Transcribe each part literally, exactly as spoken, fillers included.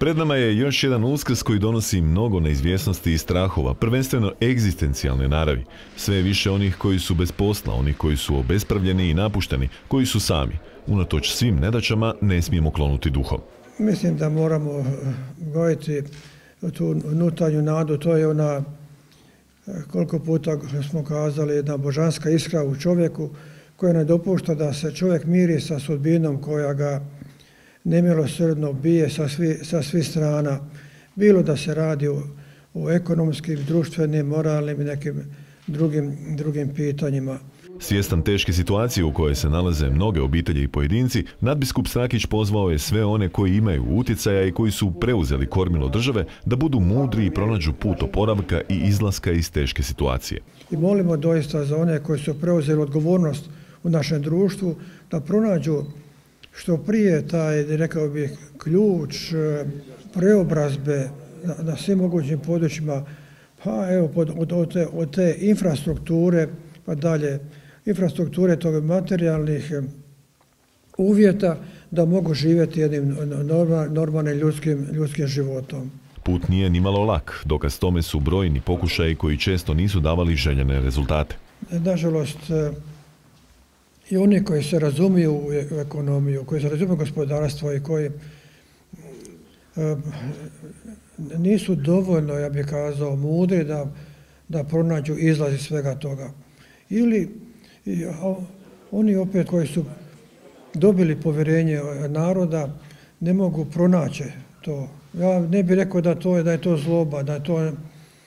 Pred nama je još jedan Uskrs koji donosi mnogo neizvjesnosti i strahova, prvenstveno egzistencijalne naravi. Sve je više onih koji su bez posla, onih koji su obespravljeni i napušteni, koji su sami. Unatoč svim nedaćama ne smijemo klonuti duhom. Mislim da moramo gojiti tu unutarnju nadu, to je ona, koliko puta smo kazali, jedna božanska iskra u čovjeku koja ne dopušta da se čovjek miri sa sudbinom koja ga nemilosrdno bije sa svih sa svi strana, bilo da se radi o, o ekonomskim, društvenim, moralnim i nekim drugim, drugim pitanjima. Svjestan teške situacije u kojoj se nalaze mnoge obitelji i pojedinci, nadbiskup Strakić pozvao je sve one koji imaju utjecaja i koji su preuzeli kormilo države da budu mudri i pronađu put oporavka i izlaska iz teške situacije. I molimo doista za one koji su preuzeli odgovornost u našem društvu da pronađu što prije taj, rekao bih, ključ preobrazbe na, na svim mogućim područjima, pa evo od, od, te, od te infrastrukture pa dalje, infrastrukture tog materijalnih uvjeta da mogu živjeti jednim normalnim ljudskim, ljudskim životom. Put nije nimalo lak, dokaz tome su brojni pokušaji koji često nisu davali željene rezultate. Nažalost, i oni koji se razumiju u ekonomiju, koji se razumiju u gospodarstvo i koji e, nisu dovoljno, ja bih kazao, mudri da, da pronađu izlaz iz svega toga. Ili i, a, oni opet koji su dobili povjerenje naroda ne mogu pronaći to. Ja ne bih rekao da, to, da je to zloba, da je to e,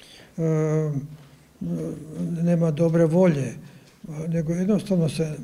nema dobre volje, nego jednostavno se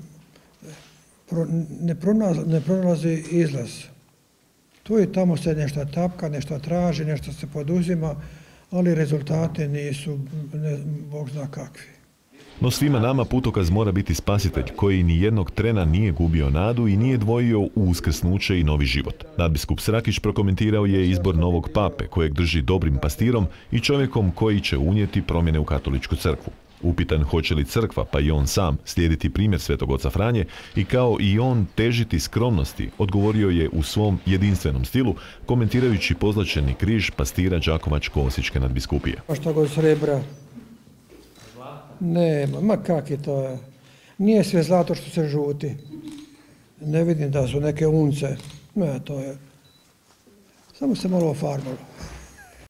ne pronalazi, ne pronalazi izlaz. Tu i tamo se nešto tapka, nešto traži, nešto se poduzima, ali rezultate nisu, ne, Bog zna kakvi. No svima nama putokaz mora biti spasitelj koji ni jednog trena nije gubio nadu i nije dvojio u uskrsnuće i novi život. Nadbiskup Strakić prokomentirao je izbor novog pape kojeg drži dobrim pastirom i čovjekom koji će unijeti promjene u katoličku crkvu. Upitan hoće li crkva, pa i on sam, slijediti primjer svetog oca Franje i kao i on težiti skromnosti, odgovorio je u svom jedinstvenom stilu, komentirajući pozlačeni križ pastira Đakovačko-osječke nadbiskupije. A šta god srebra? Nema, ma kak je to? Nije sve zlato što se žuti. Ne vidim da su neke unce. Ne, to je... Samo se malo ofarbalo.